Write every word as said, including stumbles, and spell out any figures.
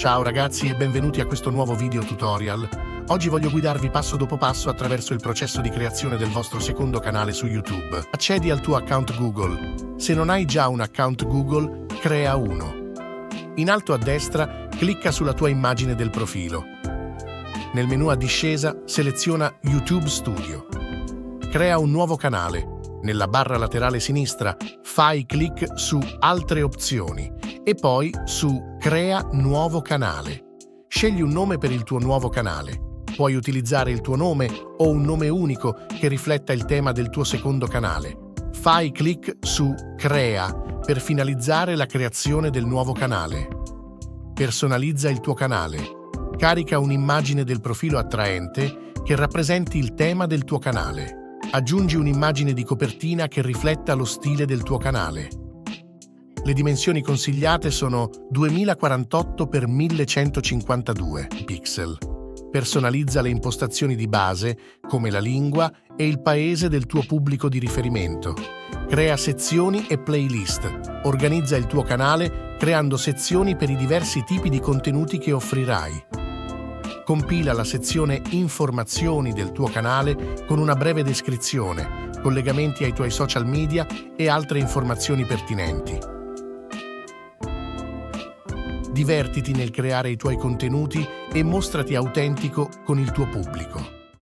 Ciao ragazzi e benvenuti a questo nuovo video tutorial. Oggi voglio guidarvi passo dopo passo attraverso il processo di creazione del vostro secondo canale su YouTube. Accedi al tuo account Google. Se non hai già un account Google, crea uno. In alto a destra, clicca sulla tua immagine del profilo. Nel menu a discesa, seleziona YouTube Studio. Crea un nuovo canale. Nella barra laterale sinistra, fai clic su Altre opzioni e poi su Crea nuovo canale. Scegli un nome per il tuo nuovo canale. Puoi utilizzare il tuo nome o un nome unico che rifletta il tema del tuo secondo canale. Fai clic su Crea per finalizzare la creazione del nuovo canale. Personalizza il tuo canale. Carica un'immagine del profilo attraente che rappresenti il tema del tuo canale. Aggiungi un'immagine di copertina che rifletta lo stile del tuo canale. Le dimensioni consigliate sono duemilaquarantotto per millecentocinquantadue pixel. Personalizza le impostazioni di base, come la lingua e il paese del tuo pubblico di riferimento. Crea sezioni e playlist. Organizza il tuo canale creando sezioni per i diversi tipi di contenuti che offrirai. Compila la sezione Informazioni del tuo canale con una breve descrizione, collegamenti ai tuoi social media e altre informazioni pertinenti. Divertiti nel creare i tuoi contenuti e mostrati autentico con il tuo pubblico.